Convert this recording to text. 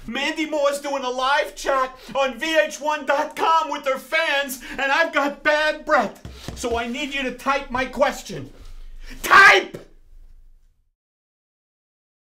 Mandy Moore's doing a live chat on VH1.com with her fans, and I've got bad breath. So I need you to type my question. Type!